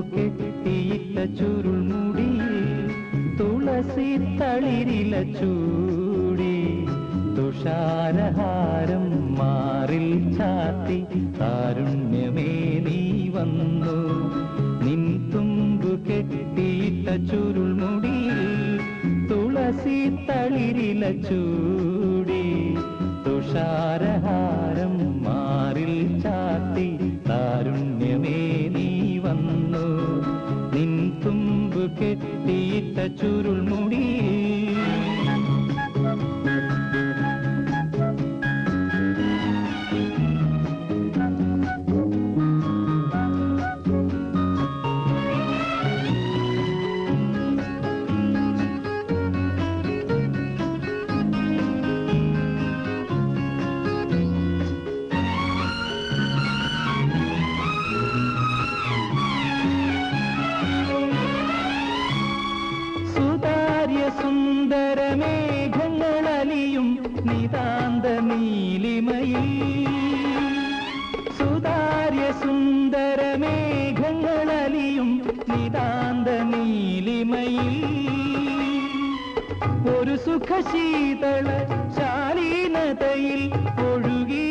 കെട്ടിയിട്ട ചുരുൾമുടി തുളസി തളിരില ചൂടി തുഷാരഹാരം മാറിൽ ചാത്തി കാരുണ്യമേ നീ വന്നു നിൻ തുമ്പു കെട്ടിയിട്ട ചുരുൾമുടി തുളസി തളിരില ചൂടി തുഷാരഹാരം മാറിൽ ചാത്തി കാരുണ്യമേ നീ വന്നു നിൻ തുമ്പു കെട്ടിയിട്ട ചുരുൾമുടി സുന്ദരമേഘങ്ങളലിയും നിതാന്ത നീലിമയിൽ സുതാര്യ സുന്ദരമേഘങ്ങളലിയും നിതാന്ത നീലിമയിൽ ഒരു സുഖശീതള ശാലീനതയിൽ ഒഴുകി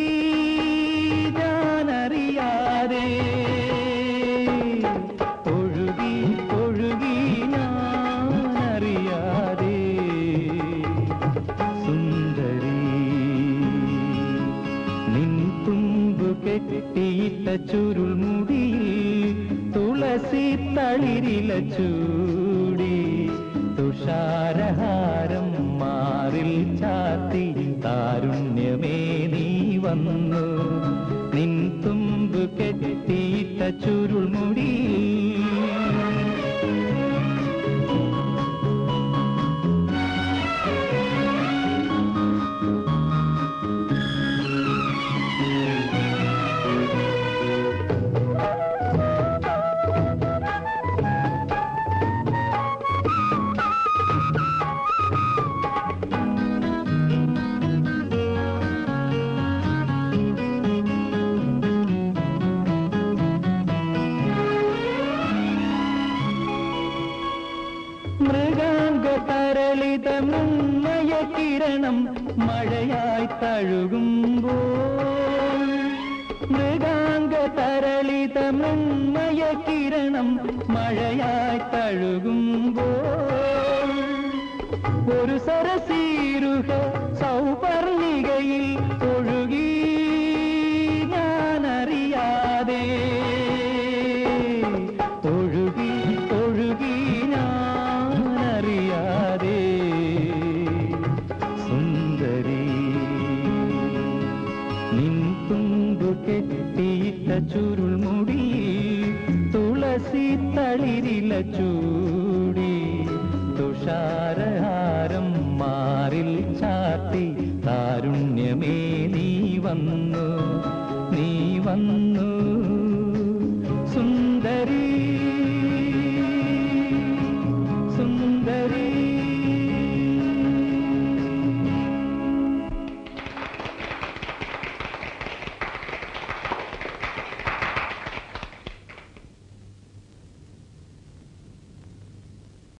ഞാനറിയാതെ കെട്ടിയിട്ട ചുരുൾമുടിയിൽ തുളസി തളിരില ചൂടി തുഷാരഹാരം മാറിൽ ചാത്തി കാരുണ്യമേ നീ വന്നു നിൻ തുമ്പു കെട്ടിയിട്ട ചുരുൾമുടിയിൽ മൃഗാംഗതരളിതമുന്മയ കിരണം മഴയായി തഴുകുമ്പോൾ മൃഗാംഗതരളിതമുന്മയ കിരണം മഴയായി തഴുകുമ്പോൾ ഒരു സരസീരുഹ സൗപർണികയിൽ ഒഴുകി ഞാനറിയാതെ ഒഴുകി ഒഴുകി അറിയാതെ സുന്ദരി നിൻ തുമ്പു കെട്ടിയിട്ട ചുരുൾമുടി തുളസി തളിരില ചൂടി തുഷാരഹാരം മാറിൽ ചാത്തി കാരുണ്യമേ നീ വന്നു